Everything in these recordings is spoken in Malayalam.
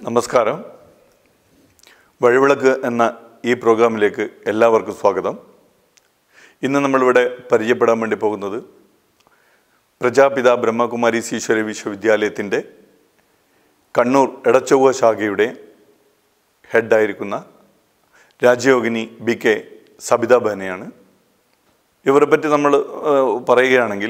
നമസ്കാരം. വഴിവിളക്ക് എന്ന ഈ പ്രോഗ്രാമിലേക്ക് എല്ലാവർക്കും സ്വാഗതം. ഇന്ന് നമ്മളിവിടെ പരിചയപ്പെടാൻ വേണ്ടി പോകുന്നത് പ്രജാപിത ബ്രഹ്മകുമാരീസ് ഈശ്വര വിശ്വവിദ്യാലയത്തിൻ്റെ കണ്ണൂർ എടച്ചൊവ്വ ശാഖയുടെ ഹെഡായിരിക്കുന്ന രാജയോഗിനി BK സബിത ബഹനെയാണ്. ഇവരെ പറ്റി നമ്മൾ പറയുകയാണെങ്കിൽ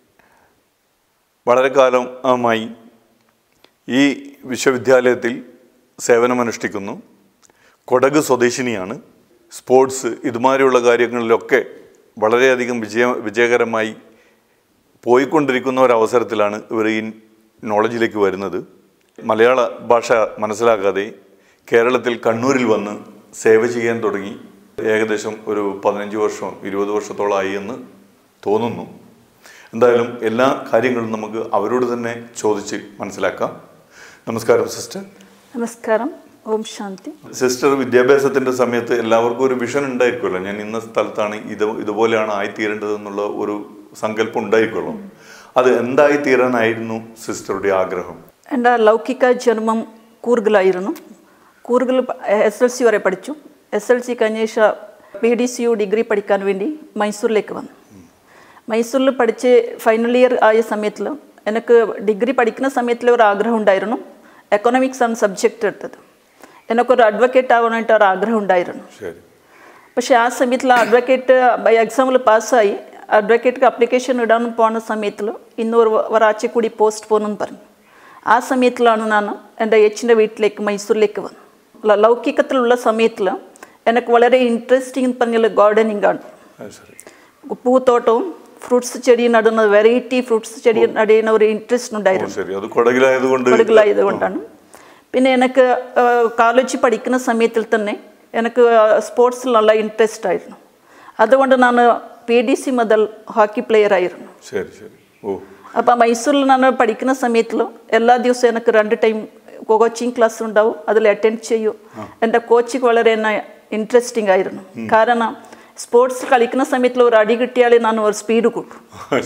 വളരെ കാലമായി ഈ വിശ്വവിദ്യാലയത്തിൽ സേവനമനുഷ്ഠിക്കുന്നു. കൊടക് സ്വദേശിനിയാണ്. സ്പോർട്സ് ഇതുമാതിരിയുള്ള കാര്യങ്ങളിലൊക്കെ വളരെയധികം വിജയകരമായി പോയിക്കൊണ്ടിരിക്കുന്ന ഒരവസരത്തിലാണ് ഇവർ ഈ നോളജിലേക്ക് വരുന്നത്. മലയാള ഭാഷ മനസ്സിലാക്കാതെ കേരളത്തിൽ കണ്ണൂരിൽ വന്ന് സേവ ചെയ്യാൻ തുടങ്ങി. ഏകദേശം ഒരു 15 വർഷം 20 വർഷത്തോളമായി എന്ന് തോന്നുന്നു. എന്തായാലും എല്ലാ കാര്യങ്ങളും നമുക്ക് അവരോട് തന്നെ ചോദിച്ച് മനസ്സിലാക്കാം. നമസ്കാരം സിസ്റ്റർ. നമസ്കാരം. ഓം ശാന്തി. സിസ്റ്റർ, വിദ്യാഭ്യാസത്തിൻ്റെ സമയത്ത് എല്ലാവർക്കും ഒരു വിഷൻ ഉണ്ടായിരിക്കുമല്ലോ. ഞാൻ ഇന്ന സ്ഥലത്താണ് ഇതുപോലെയാണ് ആയിത്തീരേണ്ടതെന്നുള്ള ഒരു സങ്കല്പം ഉണ്ടായിരിക്കുമല്ലോ. അത് എന്തായിത്തീരാനായിരുന്നു സിസ്റ്ററുടെ ആഗ്രഹം? എൻ്റെ ലൗകിക ജന്മം കൂർഗിലായിരുന്നു. കൂർഗിൽ SLC വരെ പഠിച്ചു. SLC കഴിഞ്ഞ ശേഷം PDCU ഡിഗ്രി പഠിക്കാൻ വേണ്ടി മൈസൂരിലേക്ക് വന്നു. മൈസൂരിൽ പഠിച്ച് ഫൈനൽ ഇയർ ആയ സമയത്തിൽ എനിക്ക് ഡിഗ്രി പഠിക്കുന്ന സമയത്തിൽ ഒരു ആഗ്രഹം ഉണ്ടായിരുന്നു. എക്കണോമിക്സ് ആണ് സബ്ജക്റ്റ് എടുത്തത്. എനിക്കൊരു അഡ്വക്കേറ്റ് ആവാനായിട്ട് ഒരു ആഗ്രഹം ഉണ്ടായിരുന്നു. പക്ഷേ ആ സമയത്തിൽ അഡ്വക്കേറ്റ് എക്സാമിൽ പാസ്സായി അഡ്വക്കേറ്റ് അപ്ലിക്കേഷൻ ഇടാൻ പോകുന്ന സമയത്തിൽ ഇന്നൊരു ഒരാഴ്ച കൂടി പോസ്റ്റ് പോകണമെന്ന് പറഞ്ഞു. ആ സമയത്തിലാണ് ഞാൻ എൻ്റെ ഏച്ചിൻ്റെ വീട്ടിലേക്ക് മൈസൂരിലേക്ക് വന്നു. ലൗകികത്തിലുള്ള സമയത്തിൽ എനിക്ക് വളരെ ഇൻട്രസ്റ്റിംഗ് എന്ന് പറഞ്ഞാൽ ഗാർഡനിങ് ആണ്. പൂത്തോട്ടവും ഫ്രൂട്ട്സ് ചെടി നടുന്ന വെറൈറ്റി ഫ്രൂട്ട്സ് ചെടി നടുന്ന ഒരു ഇൻട്രസ്റ്റ് ഉണ്ടായിരുന്നു. കൊടകിലായതുകൊണ്ടാണ്. പിന്നെ എനിക്ക് കോളേജിൽ പഠിക്കുന്ന സമയത്തിൽ തന്നെ എനിക്ക് സ്പോർട്സിൽ നല്ല ഇൻട്രസ്റ്റ് ആയിരുന്നു. അതുകൊണ്ട് ഞാൻ PDC മുതൽ ഹോക്കി പ്ലെയർ ആയിരുന്നു. അപ്പം മൈസൂരിൽ ഞാൻ പഠിക്കുന്ന സമയത്തിൽ എല്ലാ ദിവസവും എനിക്ക് 2 ടൈം കോച്ചിങ് ക്ലാസ് ഉണ്ടാവും. അതിൽ അറ്റൻഡ് ചെയ്യും. എൻ്റെ കോച്ചിങ് വളരെ എന്നെ ഇൻട്രസ്റ്റിംഗ് ആയിരുന്നു. കാരണം സ്പോർട്സ് കളിക്കുന്ന സമയത്തിൽ ഒരു അടി കിട്ടിയാലേ ഞാൻ ഒരു സ്പീഡ് കൂട്ടും.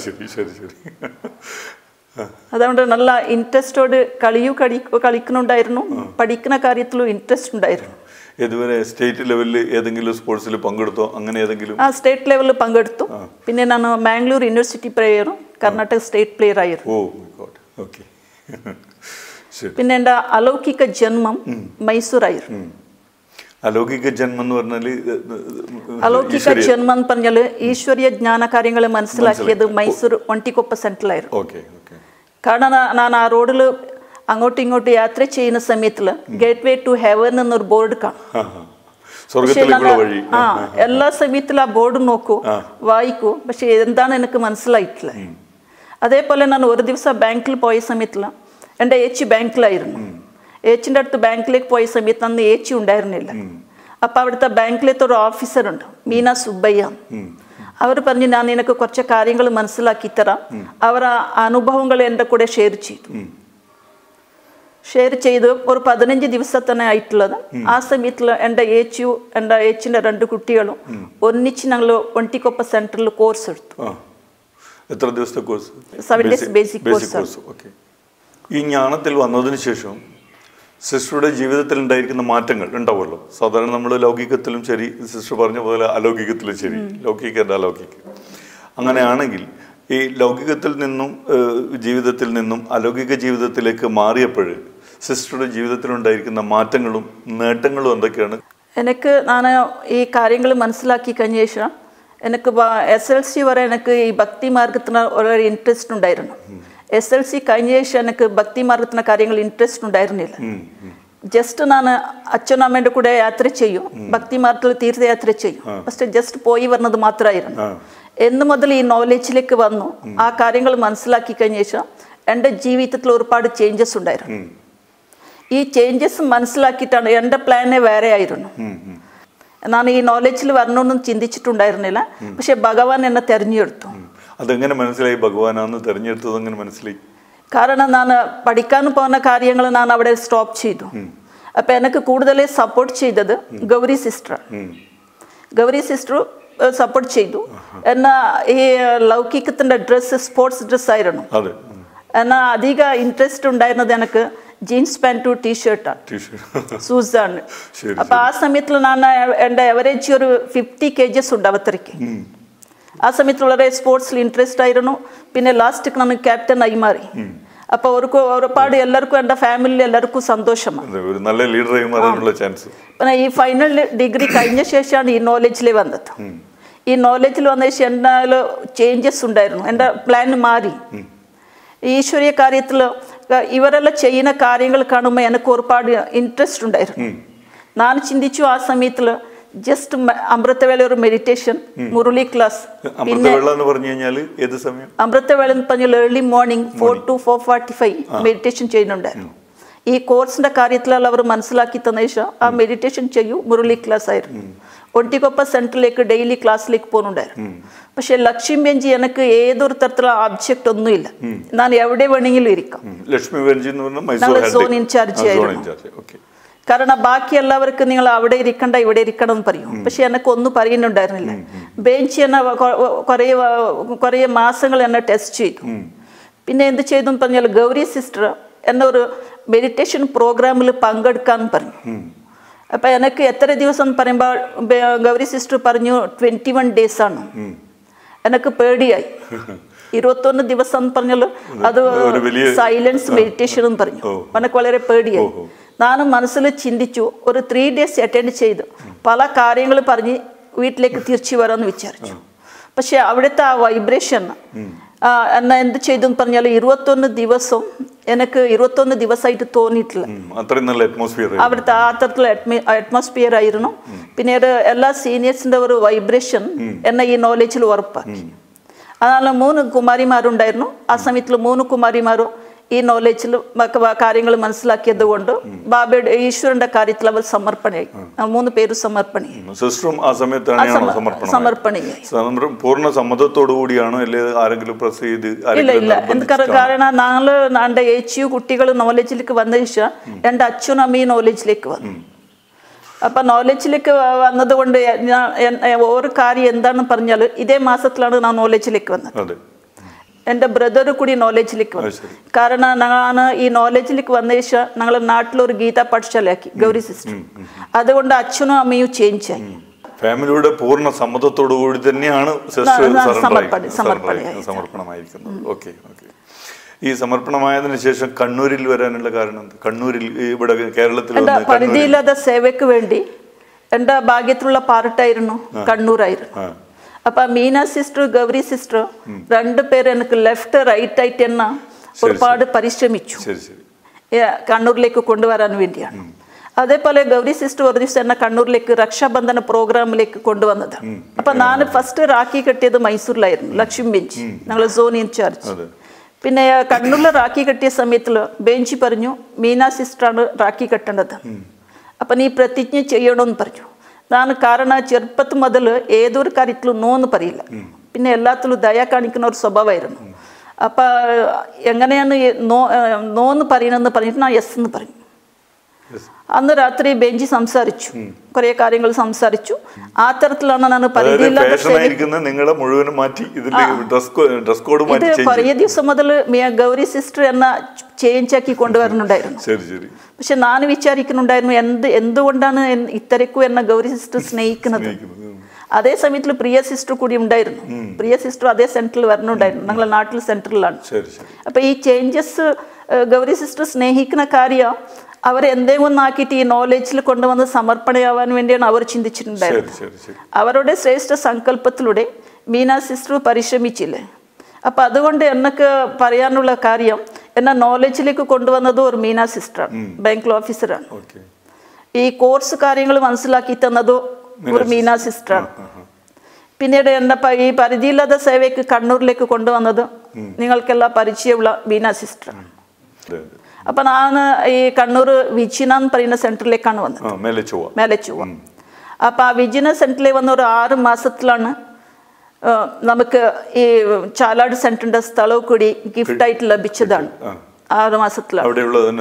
അതുകൊണ്ട് നല്ല ഇൻട്രസ്റ്റോട് കളിക്കുന്നുണ്ടായിരുന്നു. പഠിക്കുന്ന കാര്യത്തിലും ഇൻട്രസ്റ്റ് ഉണ്ടായിരുന്നു. ഇതുവരെ സ്റ്റേറ്റ് ലെവലിൽ ഏതെങ്കിലും സ്പോർട്സിൽ പങ്കെടുത്തോ? അങ്ങനെ ഏതെങ്കിലും? സ്റ്റേറ്റ് ലെവലിൽ പങ്കെടുത്തു. പിന്നെ ഞാൻ മാംഗ്ലൂർ യൂണിവേഴ്സിറ്റി പ്ലെയറും കർണാടക സ്റ്റേറ്റ് പ്ലെയർ ആയിരുന്നു. പിന്നെ എൻ്റെ അലൗകിക ജന്മം മൈസൂരായിരുന്നു. അലൗകിക ജന്മം എന്ന് പറഞ്ഞാൽ അലൗകിക ജന്മം എന്ന് പറഞ്ഞാൽ ഈശ്വരീയ ജ്ഞാന കാര്യങ്ങൾ മനസ്സിലാക്കിയത് മൈസൂർ ഒണ്ടിക്കൊപ്പ സെൻട്രലായിരുന്നു. കാരണം ഞാൻ ആ റോഡിൽ അങ്ങോട്ടും ഇങ്ങോട്ടും യാത്ര ചെയ്യുന്ന സമയത്തിൽ ഗേറ്റ് വേ ടു ഹെവൻ എന്നൊരു ബോർഡ് കാണും. എല്ലാ സമയത്തിലും ആ ബോർഡ് നോക്കൂ, വായിക്കൂ. പക്ഷെ എന്താണ് എനിക്ക് മനസ്സിലായിട്ടില്ല. അതേപോലെ ഞാൻ ഒരു ദിവസം ബാങ്കിൽ പോയ സമയത്തിൽ എൻ്റെ ഏച്ചി ബാങ്കിലായിരുന്നു. ഏച്ചിൻ്റെ അടുത്ത് ബാങ്കിലേക്ക് പോയ സമയത്ത് അന്ന് ഏച്ചി ഉണ്ടായിരുന്നില്ല. അപ്പം അവിടുത്തെ ബാങ്കിലത്തെ ഒരു ഓഫീസറുണ്ട്, മീന സുബ്ബയ്യ. അവർ പറഞ്ഞു, ഞാൻ നിനക്ക് കുറച്ച് കാര്യങ്ങൾ മനസ്സിലാക്കി തരാം. അവർ ആ അനുഭവങ്ങൾ എൻ്റെ കൂടെ ഷെയർ ചെയ്തു ഒരു 15 ദിവസം തന്നെ ആയിട്ടുള്ളത്. ആ സമയത്തിൽ എൻ്റെ ഏച്ചിയും എൻ്റെ ഏച്ചിൻ്റെ 2 കുട്ടികളും ഒന്നിച്ച് ഞങ്ങൾ ഒണ്ടിക്കൊപ്പ സെൻറ്ററിൽ കോഴ്സ് എടുത്തു. 7 days ബേസിക് കോഴ്സ്. ഈ ജ്ഞാനത്തിൽ വന്നതിന് ശേഷം സിസ്റ്ററുടെ ജീവിതത്തിൽ ഉണ്ടായിരിക്കുന്ന മാറ്റങ്ങൾ ഉണ്ടാവുമല്ലോ. സാധാരണ നമ്മൾ ലൗകികത്തിലും ശരി, സിസ്റ്റർ പറഞ്ഞ പോലെ അലൗകികത്തിലും ശരി, ലൗകിക അലൗകിക. അങ്ങനെയാണെങ്കിൽ ഈ ലൗകികത്തിൽ നിന്നും ജീവിതത്തിൽ നിന്നും അലൗകിക ജീവിതത്തിലേക്ക് മാറിയപ്പോൾ സിസ്റ്ററുടെ ജീവിതത്തിലുണ്ടായിരിക്കുന്ന മാറ്റങ്ങളും നേട്ടങ്ങളും എന്തൊക്കെയാണ്? ഞാൻ ഈ കാര്യങ്ങൾ മനസ്സിലാക്കി കഴിഞ്ഞ ശേഷം എനിക്ക് SLC വരെ എനിക്ക് ഈ ഭക്തി മാർഗത്തിന് വളരെ ഇൻട്രസ്റ്റ് ഉണ്ടായിരുന്നു. SLC കഴിഞ്ഞ ശേഷം എനിക്ക് ഭക്തി മാർഗത്തിന് കാര്യങ്ങൾ ഇൻട്രസ്റ്റ് ഉണ്ടായിരുന്നില്ല. ജസ്റ്റ് ഞാൻ അച്ഛനമ്മേൻ്റെ കൂടെ യാത്ര ചെയ്യും, ഭക്തി മാർഗത്തിൽ തീർത്ഥയാത്ര ചെയ്യും. ഫസ്റ്റ് ജസ്റ്റ് പോയി വരുന്നത് മാത്രമായിരുന്നു. എന്ന് മുതൽ ഈ നോളജിലേക്ക് വന്നു, ആ കാര്യങ്ങൾ മനസ്സിലാക്കി കഴിഞ്ഞ ശേഷം എൻ്റെ ജീവിതത്തിൽ ഒരുപാട് ചേഞ്ചസ് ഉണ്ടായിരുന്നു. ഈ ചേഞ്ചസ് മനസ്സിലാക്കിയിട്ടാണ് എൻ്റെ പ്ലാനെ വേറെ ആയിരുന്നു. ഞാൻ ഈ നോളജിൽ വരണമെന്നും ചിന്തിച്ചിട്ടുണ്ടായിരുന്നില്ല. പക്ഷെ ഭഗവാൻ എന്നെ തിരഞ്ഞെടുത്തു. അതെങ്ങനെ മനസ്സിലായി ഭഗവാനാന്ന് തിരഞ്ഞെടുത്തത്? എങ്ങനെ മനസ്സിലായി? കാരണം ഞാൻ പഠിക്കാൻ പോകുന്ന കാര്യങ്ങൾ ഞാൻ അവിടെ സ്റ്റോപ്പ് ചെയ്തു. അപ്പം എനിക്ക് കൂടുതൽ സപ്പോർട്ട് ചെയ്തത് Gauri sister. Gauri sister support ചെയ്തു. എന്നാൽ ഈ ലൗകികത്തിൻ്റെ ഡ്രസ്സ് സ്പോർട്സ് ഡ്രസ്സായിരുന്നു. എന്നാൽ അധിക ഇൻട്രസ്റ്റ് ഉണ്ടായിരുന്നത് എനിക്ക് ജീൻസ് പാൻറ്റും ടീഷർട്ടാണ്, ഷൂസാണ്. അപ്പം ആ സമയത്തിൽ ഞാൻ എൻ്റെ എവറേജ് ഒരു 50 kgs ഉണ്ട് അവതരിക്ക്. ആ സമയത്ത് വളരെ സ്പോർട്സിൽ ഇൻട്രസ്റ്റ് ആയിരുന്നു. പിന്നെ ലാസ്റ്റ് ഞാൻ ക്യാപ്റ്റൻ ആയി മാറി. അപ്പോൾ ഒരുപാട് എല്ലാവർക്കും എൻ്റെ ഫാമിലിയിൽ എല്ലാവർക്കും സന്തോഷമാണ്. പിന്നെ ഈ ഫൈനൽ ഡിഗ്രി കഴിഞ്ഞ ശേഷമാണ് ഈ നോളജിൽ വന്നത്. ഈ നോളജിൽ വന്ന ശേഷം എന്തായാലും ചേഞ്ചസ് ഉണ്ടായിരുന്നു. എൻ്റെ പ്ലാൻ മാറി. ഈശ്വരീയ കാര്യത്തിൽ ഇവരെല്ലാം ചെയ്യുന്ന കാര്യങ്ങൾ കാണുമ്പോൾ എനിക്ക് ഒരുപാട് ഇൻട്രസ്റ്റ് ഉണ്ടായിരുന്നു. ഞാൻ ചിന്തിച്ചു ആ സമയത്തിൽ ജസ്റ്റ് അമൃതവേള ഒരു മെഡിറ്റേഷൻ, മുരളി ക്ലാസ്. പിന്നെ അമൃതവേള എന്ന് പറഞ്ഞാൽ ഏർലി മോർണിംഗ് 4 to 4:45 മെഡിറ്റേഷൻ ചെയ്യുന്നുണ്ടായിരുന്നു. ഈ കോഴ്സിന്റെ കാര്യത്തിലുള്ള അവർ മനസ്സിലാക്കി തന്ന ശേഷം ആ മെഡിറ്റേഷൻ ചെയ്യൂ, മുരളി ക്ലാസ് ആയിരുന്നു. ഒട്ടിക്കൊപ്പ സെന്ററിലേക്ക് ഡെയിലി ക്ലാസ്സിലേക്ക് പോകുന്നുണ്ടായിരുന്നു. പക്ഷെ ലക്ഷ്മി ബെഞ്ചി എനിക്ക് ഏതൊരു തരത്തിലുള്ള ആബ്ജക്റ്റ് ഒന്നുമില്ല. ഞാൻ എവിടെ വേണമെങ്കിലും ഇരിക്കാം. സോൺ ഇൻചാർജ് ആയിരുന്നു. കാരണം ബാക്കി എല്ലാവർക്കും നിങ്ങൾ അവിടെ ഇരിക്കണ്ട ഇവിടെ ഇരിക്കണം എന്ന് പറയും. പക്ഷെ എനിക്ക് ഒന്നും പറയുന്നുണ്ടായിരുന്നില്ല. ബെഞ്ച് എന്നെ കുറേ മാസങ്ങൾ എന്നെ ടെസ്റ്റ് ചെയ്തു. പിന്നെ എന്ത് ചെയ്തു എന്ന് പറഞ്ഞാൽ ഗൗരി സിസ്റ്റർ എന്നെ ഒരു മെഡിറ്റേഷൻ പ്രോഗ്രാമിൽ പങ്കെടുക്കാൻ പറഞ്ഞു. അപ്പം എനിക്ക് എത്ര ദിവസം എന്ന് പറയുമ്പോൾ ഗൗരി സിസ്റ്റർ പറഞ്ഞു 21 days ആണ്. എനിക്ക് പേടിയായി. 21 ദിവസം എന്ന് പറഞ്ഞാൽ അത് സൈലൻസ് മെഡിറ്റേഷൻ എന്ന് പറഞ്ഞു. എനിക്ക് വളരെ പേടിയായി. ഞാൻ മനസ്സിൽ ചിന്തിച്ചു ഒരു 3 days അറ്റൻഡ് ചെയ്ത് പല കാര്യങ്ങൾ പറഞ്ഞ് വീട്ടിലേക്ക് തിരിച്ചു വരാമെന്ന് വിചാരിച്ചു. പക്ഷെ അവിടുത്തെ ആ വൈബ്രേഷൻ എന്നെ എന്ത് ചെയ്തു എന്ന് പറഞ്ഞാൽ 21 ദിവസം എനിക്ക് 21 ദിവസമായിട്ട് തോന്നിയിട്ടില്ല. അവിടുത്തെ ആ തരത്തിലുള്ള അറ്റ്മോസ്ഫിയർ ആയിരുന്നു. പിന്നീട് എല്ലാ സീനിയേഴ്സിൻ്റെ ഒരു വൈബ്രേഷൻ എന്നെ ഈ നോളജിൽ ഉറപ്പാക്കി. അതല്ല 3 കുമാരിമാരുണ്ടായിരുന്നു. ആ സമയത്തിൽ 3 കുമാരിമാരും ഈ നോളജിൽ കാര്യങ്ങൾ മനസ്സിലാക്കിയത് കൊണ്ട് ബാബയുടെ ഈശ്വരന്റെ കാര്യത്തിൽ അവർ സമർപ്പണയായി. 3 പേരും സമർപ്പണയായി. പൂർണ്ണ സമ്മതത്തോടു കൂടിയാണോ ആരെങ്കിലും പ്രസ് ചെയ്ത്? ഇല്ല. കാരണം നാളെ എൻ്റെ ഏച്ചിയു കുട്ടികൾ നോളജിലേക്ക് വന്ന ശേഷം എൻ്റെ അച്ഛനും അമ്മയും നോളജിലേക്ക് വന്നു. അപ്പം നോളജിലേക്ക് വന്നത് കൊണ്ട് ഒരു കാര്യം എന്താണെന്ന് പറഞ്ഞാൽ ഇതേ മാസത്തിലാണ് ഞാൻ നോളജിലേക്ക് വന്നത്. എൻ്റെ ബ്രദർ കൂടി നോളജിലേക്ക് വന്നു. കാരണം ഞാൻ ഈ നോളജിലേക്ക് വന്ന ശേഷം ഞങ്ങൾ നാട്ടിലൊരു ഗീത പാഠശാലയാക്കി ഗൗരി സിസ്റ്റർ. അതുകൊണ്ട് അച്ഛനും അമ്മയും ചേഞ്ച് ആയി. ഫാമിലിയുടെ പൂർണ്ണ സമ്മതത്തോടു കൂടി തന്നെയാണ് സമർപ്പണമായിരിക്കുന്നത്. ഓക്കെ. ഈ സമർപ്പണമായതിനു ശേഷം കണ്ണൂരിൽ വരാനുള്ള കാരണം എന്താ? കണ്ണൂരിൽ ഇവിടെ കേരളത്തിൽ പരിധിയില്ലാത്ത സേവയ്ക്ക് വേണ്ടി എൻ്റെ ഭാഗ്യത്തിലുള്ള പാർട്ടായിരുന്നു കണ്ണൂരായിരുന്നു. അപ്പൊ മീന സിസ്റ്റർ ഗൗരി സിസ്റ്റർ 2 പേര് എനിക്ക് ലെഫ്റ്റ് റൈറ്റ് ആയിട്ട് എന്ന ഒരുപാട് പരിശ്രമിച്ചു കണ്ണൂരിലേക്ക് കൊണ്ടുവരാൻ വേണ്ടിയാണ്. അതേപോലെ ഗൗരി സിസ്റ്റർ ഒരു ദിവസം എന്നെ കണ്ണൂരിലേക്ക് രക്ഷാബന്ധന പ്രോഗ്രാമിലേക്ക് കൊണ്ടുവന്നത്. അപ്പൊ ഞാൻ ഫസ്റ്റ് റാഖി കെട്ടിയത് മൈസൂരിലായിരുന്നു, ലക്ഷ്മി ബെഞ്ച്, ഞങ്ങൾ സോൺ ഇൻചാർജ്. പിന്നെ കണ്ണൂരിൽ റാഖി കെട്ടിയ സമയത്തിൽ ബെഞ്ച് പറഞ്ഞു മീന സിസ്റ്ററാണ് റാഖി കെട്ടേണ്ടത്, അപ്പൊ നീ പ്രതിജ്ഞ ചെയ്യണമെന്ന് പറഞ്ഞു. ഞാൻ കാരണം ചെറുപ്പത്ത് മുതൽ ഏതൊരു കാര്യത്തിലും നോന്ന് പറയില്ല. പിന്നെ എല്ലാത്തിലും ദയ കാണിക്കുന്ന ഒരു സ്വഭാവമായിരുന്നു. അപ്പം എങ്ങനെയാണ് നോന്ന് പറയണമെന്ന് പറഞ്ഞിട്ട് ഞാൻ യെസ് എന്ന് പറഞ്ഞു. അന്ന് രാത്രി ബെഞ്ച് സംസാരിച്ചു, കുറേ കാര്യങ്ങൾ സംസാരിച്ചു. ആ തരത്തിലാണ് ഞാൻ പരിധിയില്ലാതെ കുറേ ദിവസം മുതൽ ഗൗരി സിസ്റ്റർ എന്ന ചേഞ്ച് ആക്കി കൊണ്ടുവരുന്നുണ്ടായിരുന്നു. പക്ഷെ ഞാൻ വിചാരിക്കുന്നുണ്ടായിരുന്നു എന്തുകൊണ്ടാണ് ഇത്തരക്കും എന്ന ഗൗരി സിസ്റ്റർ സ്നേഹിക്കുന്നത്. അതേ സമയത്തിൽ പ്രിയ സിസ്റ്റർ കൂടി ഉണ്ടായിരുന്നു. പ്രിയ സിസ്റ്റർ അതേ സെന്ററിൽ വരണുണ്ടായിരുന്നു, ഞങ്ങളുടെ നാട്ടിൽ സെന്ററിലാണ്. അപ്പൊ ഈ ചേഞ്ചസ് ഗൗരി സിസ്റ്റർ സ്നേഹിക്കുന്ന കാര്യം അവരെന്തെങ്കിലും ആക്കിയിട്ട് ഈ നോളജിൽ കൊണ്ടുവന്ന് സമർപ്പണയാവാൻ വേണ്ടിയാണ് അവർ ചിന്തിച്ചിട്ടുണ്ടായിരുന്നത്. അവരുടെ ശ്രേഷ്ഠ സങ്കല്പത്തിലൂടെ മീന സിസ്റ്റർ പരിശ്രമിച്ചില്ലേ. അപ്പം അതുകൊണ്ട് എന്നൊക്കെ പറയാനുള്ള കാര്യം എന്നെ നോളജിലേക്ക് കൊണ്ടുവന്നത് ഒരു മീന സിസ്റ്ററാണ്, ബാങ്ക് ഓഫീസറാണ്. ഈ കോഴ്സ് കാര്യങ്ങൾ മനസ്സിലാക്കി തന്നത് ഒരു മീന സിസ്റ്ററാണ്. പിന്നീട് എന്നെ ഈ പരിധിയില്ലാത്ത സേവയ്ക്ക് കണ്ണൂരിലേക്ക് കൊണ്ടുവന്നത് നിങ്ങൾക്കെല്ലാം പരിചയമുള്ള മീന സിസ്റ്ററാണ്. അപ്പം ഞാൻ ഈ കണ്ണൂർ വിജിന എന്ന് പറയുന്ന സെന്ററിലേക്കാണ് വന്നത്, മേലച്ചുവ. അപ്പം ആ വിജിന സെന്ററിൽ വന്ന ഒരു 6 മാസത്തിലാണ് നമുക്ക് ഈ ചാലാട് സെന്ററിന്റെ സ്ഥലവും കൂടി ഗിഫ്റ്റായിട്ട് ലഭിച്ചതാണ്. 6 മാസത്തിലാണ്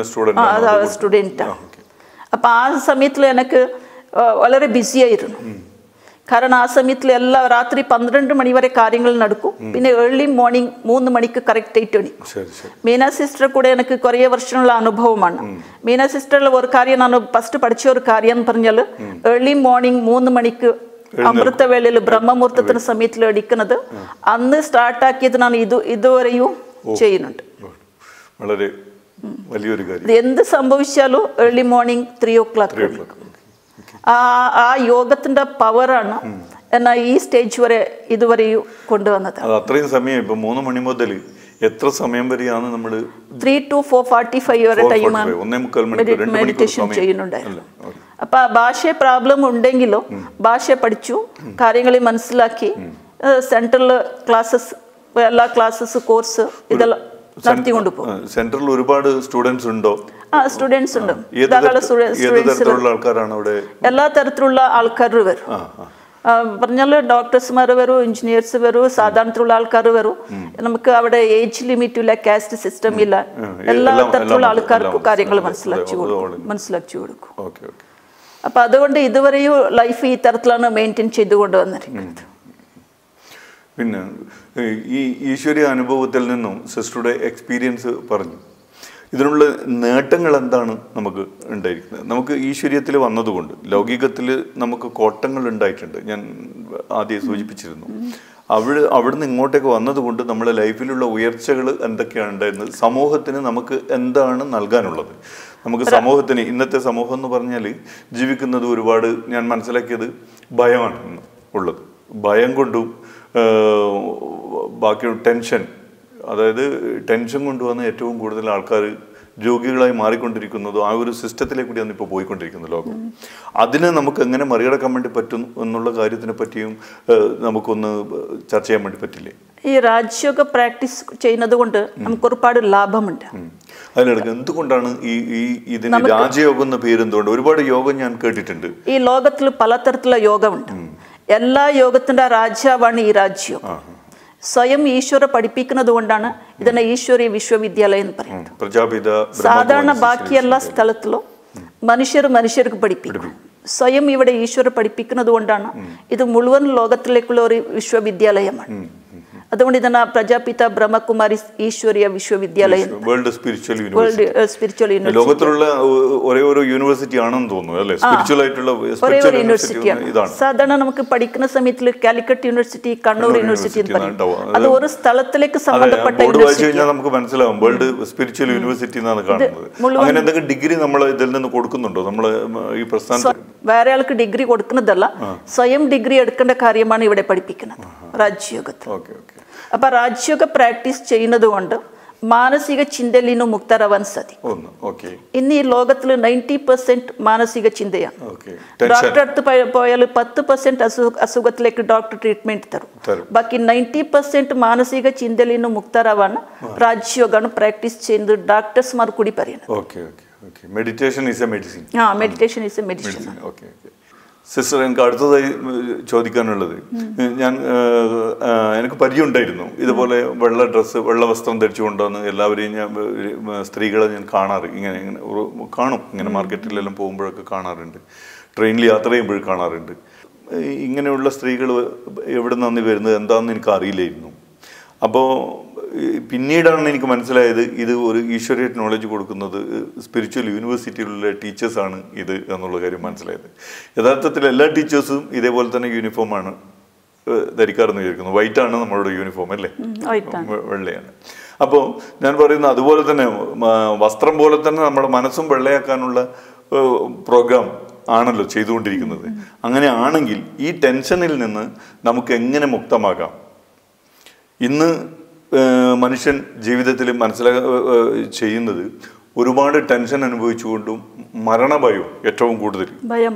സ്റ്റുഡൻറ്റാണ്. അപ്പം ആ സമയത്തിൽ എനിക്ക് വളരെ ബിസിയായിരുന്നു. കാരണം ആ സമയത്തിൽ എല്ലാ രാത്രി 12 മണി വരെ കാര്യങ്ങൾ നടക്കും. പിന്നെ ഏർലി മോർണിംഗ് 3 മണിക്ക് കറക്റ്റ് ആയിട്ട് എണീക്കും. മീന സിസ്റ്റർ കൂടെ എനിക്ക് കുറേ വർഷമുള്ള അനുഭവമാണ്. മീന സിസ്റ്ററിൽ ഒരു കാര്യം ഞാൻ ഫസ്റ്റ് പഠിച്ച ഒരു കാര്യം എന്ന് പറഞ്ഞാൽ ഏർലി മോർണിംഗ് 3 മണിക്ക് അമൃതവേളയിൽ ബ്രഹ്മമുഹൂർത്തത്തിന് സമയത്തിൽ എണീക്കുന്നത് അന്ന് സ്റ്റാർട്ടാക്കിയത് ഞാൻ ഇതുവരെയും ചെയ്യുന്നുണ്ട്. വളരെ വലിയൊരു കാര്യം. എന്ത് സംഭവിച്ചാലും ഏർലി മോർണിംഗ് 3 o'clock. ആ യോഗത്തിന്റെ പവറാണ് എന്നാ ഈ സ്റ്റേജ് വരെ ഇതുവരെയും കൊണ്ടുവന്നത്. അത്രയും സമയം ഇപ്പൊ 3 മണി മുതൽ എത്ര സമയം വരെയാണ് നമ്മൾ 3 to 4:45 വരെ ടൈമാണ് മെഡിറ്റേഷൻ ചെയ്യുന്നുണ്ടായിരുന്നു. അപ്പൊ ഭാഷ പ്രോബ്ലം ഉണ്ടെങ്കിലോ ഭാഷ പഠിച്ചു കാര്യങ്ങൾ മനസ്സിലാക്കി സെൻട്രൽ ക്ലാസ്സസ് എല്ലാ ക്ലാസ്സസ് കോഴ്സ് ഇതെല്ലാം നടത്തിക്കൊണ്ട് പോകും. സെന്ററിൽ ഒരുപാട് സ്റ്റുഡൻസ് ഉണ്ടോ? സ്റ്റുഡൻസ് ഉണ്ട്. എല്ലാ തരത്തിലുള്ള ആൾക്കാർ വരും. പറഞ്ഞാൽ ഡോക്ടേഴ്സ്മാർ വരും, എഞ്ചിനീയേഴ്സ് വരും, സാധാരണത്തിലുള്ള ആൾക്കാർ വരും. നമുക്ക് അവിടെ ഏജ് ലിമിറ്റ് ഇല്ല, കാസ്റ്റ് സിസ്റ്റം ഇല്ല. എല്ലാ തരത്തിലുള്ള ആൾക്കാർക്കും കാര്യങ്ങൾ മനസ്സിലാക്കി കൊടുക്കും. അപ്പൊ അതുകൊണ്ട് ഇതുവരെയും ലൈഫ് ഈ തരത്തിലാണ് മെയിൻറ്റെയിൻ ചെയ്തുകൊണ്ട് വന്നിരിക്കുന്നത്. പിന്നെ ഈ ഈശ്വരീയ അനുഭവത്തിൽ നിന്നും സിസ്റ്ററുടെ എക്സ്പീരിയൻസ് പറഞ്ഞു. ഇതിനുള്ള നേട്ടങ്ങൾ എന്താണ് നമുക്ക് ഉണ്ടായിരിക്കുന്നത്? നമുക്ക് ഈശ്വര്യത്തിൽ വന്നതുകൊണ്ട് ലൗകികത്തിൽ നമുക്ക് കോട്ടങ്ങൾ ഉണ്ടായിട്ടുണ്ട്. ഞാൻ ആദ്യം സൂചിപ്പിച്ചിരുന്നു. അവിടുന്ന് ഇങ്ങോട്ടേക്ക് വന്നതുകൊണ്ട് നമ്മുടെ ലൈഫിലുള്ള ഉയർച്ചകൾ എന്തൊക്കെയാണ് ഉണ്ടായിരുന്നത്? സമൂഹത്തിന് നമുക്ക് എന്താണ് നൽകാനുള്ളത്? നമുക്ക് സമൂഹത്തിന് ഇന്നത്തെ സമൂഹം എന്ന് പറഞ്ഞാൽ ജീവിക്കുന്നത് ഒരുപാട് ഞാൻ മനസ്സിലാക്കിയത് ഭയമാണ് ഉള്ളത്. ഭയം കൊണ്ടും ബാക്കി ടെൻഷൻ, അതായത് ടെൻഷൻ കൊണ്ടുവന്ന് ഏറ്റവും കൂടുതൽ ആൾക്കാർ രോഗികളായി മാറിക്കൊണ്ടിരിക്കുന്നതും ആ ഒരു സിസ്റ്റത്തിലേക്ക് കൂടിയാണ് ഇപ്പോൾ പോയിക്കൊണ്ടിരിക്കുന്നത് ലോകം. അതിനെ നമുക്ക് എങ്ങനെ മറികടക്കാൻ വേണ്ടി പറ്റും എന്നുള്ള കാര്യത്തിനെ പറ്റിയും നമുക്കൊന്ന് ചർച്ച ചെയ്യാൻ വേണ്ടി പറ്റില്ലേ? ഈ രാജയോഗ പ്രാക്ടീസ് ചെയ്യുന്നത് കൊണ്ട് നമുക്ക് ഒരുപാട് ലാഭമുണ്ട്. അതിനിടയ്ക്ക് എന്തുകൊണ്ടാണ് ഇതിന് രാജയോഗം എന്ന പേര് എന്തുകൊണ്ട്? ഒരുപാട് യോഗം ഞാൻ കേട്ടിട്ടുണ്ട്. ഈ ലോകത്തിൽ പലതരത്തിലുള്ള യോഗമുണ്ട്. എല്ലാ യോഗത്തിന്റെ രാജാവാണ് ഈ രാജ്യം. സ്വയം ഈശ്വര പഠിപ്പിക്കുന്നത് കൊണ്ടാണ് ഇതിനെ ഈശ്വരീയ വിശ്വവിദ്യാലയം എന്ന് പറയുന്നത്. സാധാരണ ബാക്കി എല്ലാ സ്ഥലത്തിലും മനുഷ്യർക്ക് പഠിപ്പിക്കും. സ്വയം ഇവിടെ ഈശ്വര പഠിപ്പിക്കുന്നത് കൊണ്ടാണ് ഇത് മുഴുവൻ ലോകത്തിലേക്കുള്ള ഒരു വിശ്വവിദ്യാലയമാണ്. അതുകൊണ്ട് ഇതിനാ പ്രജാപിത ബ്രഹ്മകുമാരിസ് ഈശ്വരീയ വിശ്വവിദ്യാലയം, വേൾഡ് സ്പിരിച്വൽ യൂണിവേഴ്സിറ്റി. ലോകത്തിലുള്ള ഒരേ ഒരു യൂണിവേഴ്സിറ്റി ആണെന്ന് തോന്നുന്നു അല്ലേ? സ്പിരിച്വൽ ആയിട്ടുള്ള ഒരേ ഒരു യൂണിവേഴ്സിറ്റിയാണ്. സാധാരണ നമുക്ക് പഠിക്കുന്ന സമയത്തിൽ കാലിക്കറ്റ് യൂണിവേഴ്സിറ്റി, കണ്ണൂർ യൂണിവേഴ്സിറ്റി അത് ഒരു സ്ഥലത്തിലേക്ക് സംബന്ധപ്പെട്ട നമുക്ക് മനസ്സിലാവും. വേൾഡ് സ്പിരിച്വൽ യൂണിവേഴ്സിറ്റി എന്നാണ് കാണുന്നത്. അങ്ങനെ എന്തെങ്കിലും ഡിഗ്രി നമ്മൾ ഇതിൽ നിന്ന് കൊടുക്കുന്നുണ്ടോ? നമ്മൾ ഈ പ്രസ്ഥാനത്തിൽ വേറെ ആൾക്ക് ഡിഗ്രി കൊടുക്കുന്നതല്ല, സ്വയം ഡിഗ്രി എടുക്കേണ്ട കാര്യമാണ് ഇവിടെ പഠിപ്പിക്കുന്നത് രാജയോഗത്തിൽ. അപ്പൊ രാജയോഗ പ്രാക്ടീസ് ചെയ്യുന്നത് കൊണ്ട് മാനസിക ചിന്തയിൽ നിന്നും മുക്തരാവാൻ സാധിക്കും. ഇന്ന് ഈ ലോകത്തിൽ 90% മാനസിക ചിന്തയാണ്. ഡോക്ടർ അടുത്ത് പോയാൽ 10% അസുഖത്തിലേക്ക് ഡോക്ടർ ട്രീറ്റ്മെന്റ് തരും. ബാക്കി 90% മാനസിക ചിന്തയിൽ നിന്നും മുക്തരാവാൻ രാജയോഗമാണ് പ്രാക്ടീസ് ചെയ്യുന്നത് ഡോക്ടേഴ്സ്മാർ കൂടി പറയുന്നത്. Meditation is a medicine. Meditation is a medicine. Sister, എനിക്ക് അടുത്തതായി ചോദിക്കാനുള്ളത്, എനിക്ക് പരിചയമുണ്ടായിരുന്നു ഇതുപോലെ വെള്ള വസ്ത്രം ധരിച്ചുകൊണ്ടാണ് എല്ലാവരെയും സ്ത്രീകളെ ഞാൻ കാണാറ്. ഇങ്ങനെ കാണും, ഇങ്ങനെ മാർക്കറ്റിലെല്ലാം പോകുമ്പോഴൊക്കെ കാണാറുണ്ട്, ട്രെയിനിൽ യാത്ര ചെയ്യുമ്പോഴും കാണാറുണ്ട്. ഇങ്ങനെയുള്ള സ്ത്രീകൾ എവിടെ നിന്നാണ് വരുന്നത് എന്താണെന്ന് എനിക്ക് അറിയില്ലായിരുന്നു. അപ്പോൾ പിന്നീടാണ് എനിക്ക് മനസ്സിലായത് ഇത് ഒരു ഈശ്വരീയ നോളജ് കൊടുക്കുന്നത് സ്പിരിച്വൽ യൂണിവേഴ്സിറ്റിയിലുള്ള ടീച്ചേഴ്സാണ് ഇത് എന്നുള്ള കാര്യം മനസ്സിലായത്. യഥാർത്ഥത്തിൽ എല്ലാ ടീച്ചേഴ്സും ഇതേപോലെ തന്നെ യൂണിഫോമാണ് ധരിക്കാറെന്ന് വിചാരിക്കുന്നു. വൈറ്റാണ് നമ്മളുടെ യൂണിഫോം അല്ലേ? വെള്ളയാണ്. അപ്പോൾ ഞാൻ പറയുന്നത് അതുപോലെ തന്നെ വസ്ത്രം പോലെ തന്നെ നമ്മുടെ മനസ്സും വെള്ളയാക്കാനുള്ള പ്രോഗ്രാം ആണല്ലോ ചെയ്തുകൊണ്ടിരിക്കുന്നത്. അങ്ങനെ ആണെങ്കിൽ ഈ ടെൻഷനിൽ നിന്ന് നമുക്ക് എങ്ങനെ മുക്തമാകാം? ഇന്ന് മനുഷ്യൻ ജീവിതത്തിൽ ചെയ്യുന്നത് ഒരുപാട് ടെൻഷൻ അനുഭവിച്ചുകൊണ്ടും മരണഭയവും ഏറ്റവും കൂടുതൽ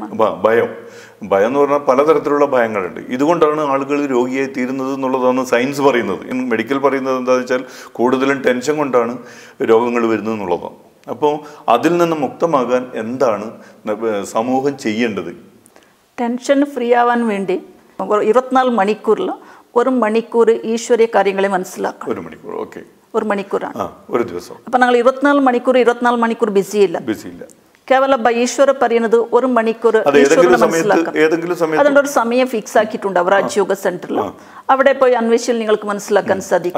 ഭയം എന്ന് പറഞ്ഞാൽ പലതരത്തിലുള്ള ഭയങ്ങളുണ്ട്. ഇതുകൊണ്ടാണ് ആളുകൾ രോഗിയായി തീരുന്നത് എന്നുള്ളതാണ് സയൻസ് പറയുന്നത്. മെഡിക്കൽ പറയുന്നത് എന്താണെന്ന് വെച്ചാൽ കൂടുതലും ടെൻഷൻ കൊണ്ടാണ് രോഗങ്ങൾ വരുന്നത് എന്നുള്ളതാണ്. അപ്പോൾ അതിൽ നിന്ന് മുക്തമാകാൻ എന്താണ് സമൂഹം ചെയ്യേണ്ടത്? ടെൻഷൻ ഫ്രീ ആവാൻ വേണ്ടി 24 മണിക്കൂറിൽ 1 മണിക്കൂർ ഈശ്വരീയ കാര്യങ്ങളെ മനസ്സിലാക്കണം. 1 മണിക്കൂർ, ഓക്കെ, 1 മണിക്കൂറാണ് ഒരു ദിവസം. അപ്പം ഞങ്ങൾ 24 മണിക്കൂർ ബിസിയില്ല. കേവലം ഈശ്വര പറയുന്നത് 1 മണിക്കൂർ അതുകൊണ്ട് ഒരു സമയം ഫിക്സ് ആക്കിയിട്ടുണ്ടാവും രാജയോഗ സെന്ററിൽ. അവിടെ പോയി അന്വേഷിച്ചാൽ നിങ്ങൾക്ക് മനസ്സിലാക്കാൻ സാധിക്കും.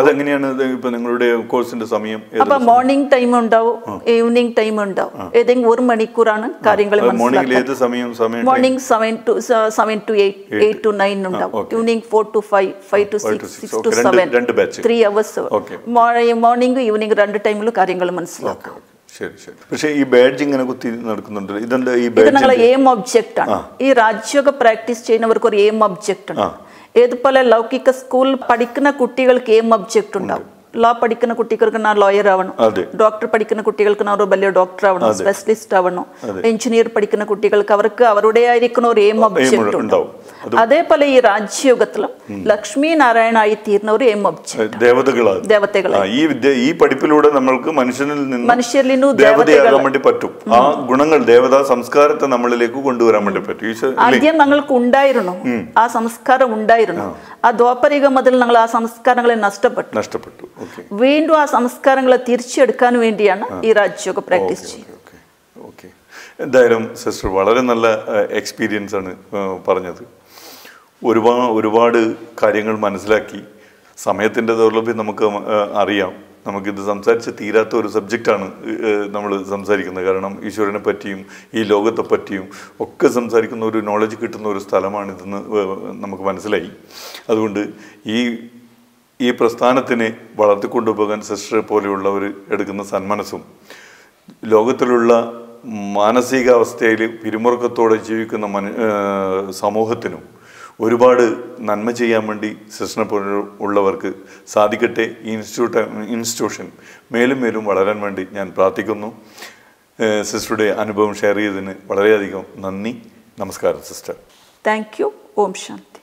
അപ്പൊ മോർണിംഗ് ടൈം ഉണ്ടാവും, ഈവനിങ് ടൈം ഉണ്ടാവും. ഏതെങ്കിലും 1 മണിക്കൂറാണ് കാര്യങ്ങൾ മനസ്സിലാക്കുന്നത്. മോർണിംഗ് 7 to 8 to 9 ഉണ്ടാവും. Evening 4 to 5, 5 to 6, 6 to 7, 3 hours. Morning evening 2 ടൈമിൽ കാര്യങ്ങൾ മനസ്സിലാക്കാം. പക്ഷേ ഈ ബാഡ്ജ് ഇങ്ങനെ കുത്തി നടക്കുന്നുണ്ട്. ഇത് ഞങ്ങളെ എയിം ഒബ്ജക്റ്റ് ആണ്. ഈ രാജയോഗ പ്രാക്ടീസ് ചെയ്യുന്നവർക്ക് ഒരു എയിം ഒബ്ജക്റ്റ് ഉണ്ട്. ഏതുപോലെ ലൗകിക സ്കൂളിൽ പഠിക്കുന്ന കുട്ടികൾക്ക് എയിം ഒബ്ജക്റ്റ് ഉണ്ടാവും. ലോ പഠിക്കുന്ന കുട്ടികൾക്ക് ഞാൻ ലോയർ ആവണം, ഡോക്ടർ പഠിക്കുന്ന കുട്ടികൾക്ക് ഞാൻ ഒരു വലിയ ഡോക്ടർ ആവണം, സ്പെഷ്യലിസ്റ്റ് ആവണം, എഞ്ചിനീയർ പഠിക്കുന്ന കുട്ടികൾക്ക് അവർക്ക് അവരുടേതായിരിക്കുന്ന ഒരു എയിം ഒബ്ജക്റ്റ് ഉണ്ടാവും. അതേപോലെ ഈ രാജയോഗത്തിലും ലക്ഷ്മി നാരായണ ആയി തീർന്ന ഒരു എയിം ഒബ്ജക്റ്റ് ദേവതകളാണ്. ഈ പഠിപ്പിലൂടെ നമ്മൾക്ക് മനുഷ്യരിൽ നിന്ന് ദേവതയാകാൻ വേണ്ടി പറ്റും. ആ ഗുണങ്ങൾ ദേവതാ സംസ്കാരത്തെ നമ്മളിലേക്ക് കൊണ്ടുവരാൻ വേണ്ടി പറ്റും. ആദ്യം ഞങ്ങൾക്ക് ഉണ്ടായിരുന്നു, ആ സംസ്കാരം ഉണ്ടായിരുന്നു. ആ ദ്വാപരിക മുതൽ ഞങ്ങൾ ആ സംസ്കാരങ്ങളെ നഷ്ടപ്പെട്ടു. വീണ്ടും ആ സംസ്കാരങ്ങളെ തിരിച്ചെടുക്കാൻ വേണ്ടിയാണ് ഈ രാജയോഗ പ്രാക്ടീസ് ചെയ്യുന്നത്. എന്തായാലും സിസ്റ്റർ വളരെ നല്ല എക്സ്പീരിയൻസ് ആണ് പറഞ്ഞത്. ഒരുപാട് കാര്യങ്ങൾ മനസ്സിലാക്കി. സമയത്തിൻ്റെ ദൗർലഭ്യം നമുക്ക് അറിയാം. നമുക്കിത് സംസാരിച്ച് തീരാത്ത ഒരു സബ്ജക്റ്റാണ് നമ്മൾ സംസാരിക്കുന്നത്. കാരണം ഈശ്വരനെ പറ്റിയും ഈ ലോകത്തെ പറ്റിയും ഒക്കെ സംസാരിക്കുന്ന ഒരു നോളജ് കിട്ടുന്ന ഒരു സ്ഥലമാണിതെന്ന് നമുക്ക് മനസ്സിലായി. അതുകൊണ്ട് ഈ പ്രസ്ഥാനത്തിനെ വളർത്തിക്കൊണ്ടുപോകാൻ സിസ്റ്റർ പോലെയുള്ളവർ എടുക്കുന്ന സന്മനസ്സും ലോകത്തിലുള്ള മാനസികാവസ്ഥയിൽ പിരിമുറുക്കത്തോടെ ജീവിക്കുന്ന സമൂഹത്തിനും ഒരുപാട് നന്മ ചെയ്യാൻ വേണ്ടി സിസ്റ്ററിനെ പോലുള്ളവർക്ക് സാധിക്കട്ടെ. ഈ ഇൻസ്റ്റിറ്റ്യൂഷൻ മേലും വളരാൻ വേണ്ടി ഞാൻ പ്രാർത്ഥിക്കുന്നു. സിസ്റ്ററുടെ അനുഭവം ഷെയർ ചെയ്തതിന് വളരെയധികം നന്ദി. നമസ്കാരം സിസ്റ്റർ. Thank you. ഓം ശാന്തി.